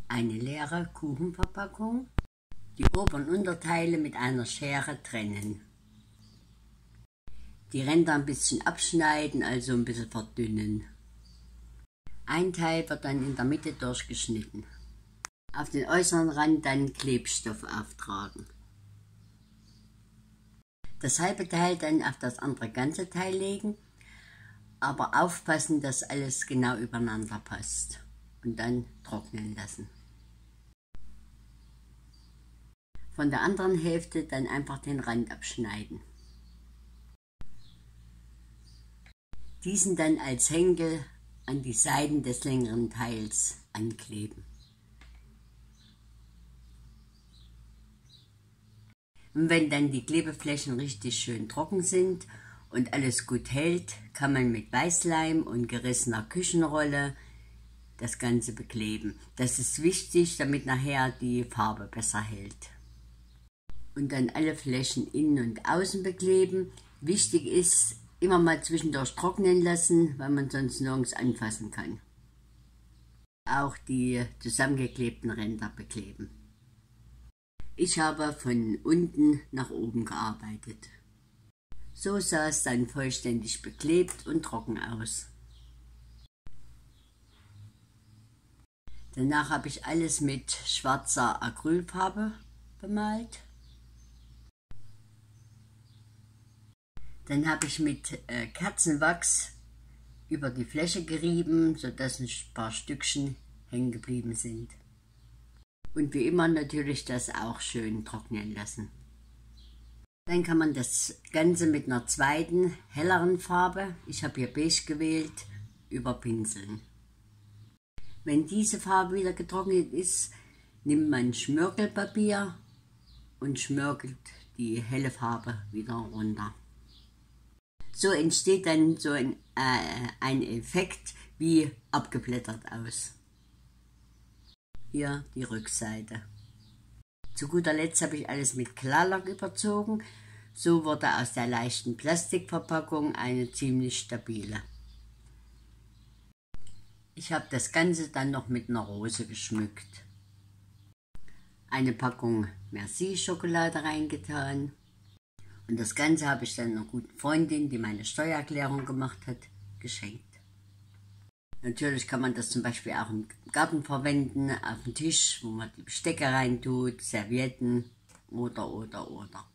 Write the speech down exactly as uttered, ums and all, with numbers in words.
Eine leere Kuchenverpackung. Die Ober- und Unterteile mit einer Schere trennen. Die Ränder ein bisschen abschneiden, also ein bisschen verdünnen. Ein Teil wird dann in der Mitte durchgeschnitten. Auf den äußeren Rand dann Klebstoff auftragen. Das halbe Teil dann auf das andere ganze Teil legen, aber aufpassen, dass alles genau übereinander passt und dann trocknen lassen. Von der anderen Hälfte dann einfach den Rand abschneiden. Diesen dann als Henkel an die Seiten des längeren Teils ankleben. Und wenn dann die Klebeflächen richtig schön trocken sind und alles gut hält, kann man mit Weißleim und gerissener Küchenrolle das Ganze bekleben. Das ist wichtig, damit nachher die Farbe besser hält. Und dann alle Flächen innen und außen bekleben. Wichtig ist, immer mal zwischendurch trocknen lassen, weil man sonst nirgends anfassen kann. Auch die zusammengeklebten Ränder bekleben. Ich habe von unten nach oben gearbeitet. So sah es dann vollständig beklebt und trocken aus. Danach habe ich alles mit schwarzer Acrylfarbe bemalt. Dann habe ich mit äh, Kerzenwachs über die Fläche gerieben, sodass ein paar Stückchen hängen geblieben sind. Und wie immer natürlich das auch schön trocknen lassen. Dann kann man das Ganze mit einer zweiten, helleren Farbe, ich habe hier beige gewählt, überpinseln. Wenn diese Farbe wieder getrocknet ist, nimmt man Schmirgelpapier und schmirgelt die helle Farbe wieder runter. So entsteht dann so ein, äh, ein Effekt wie abgeblättert aus. Hier die Rückseite. Zu guter Letzt habe ich alles mit Klarlack überzogen. So wurde aus der leichten Plastikverpackung eine ziemlich stabile. Ich habe das Ganze dann noch mit einer Rose geschmückt. Eine Packung Merci-Schokolade reingetan. Und das Ganze habe ich dann einer guten Freundin, die meine Steuererklärung gemacht hat, geschenkt. Natürlich kann man das zum Beispiel auch im Garten verwenden, auf dem Tisch, wo man die Bestecke reintut, Servietten oder, oder, oder.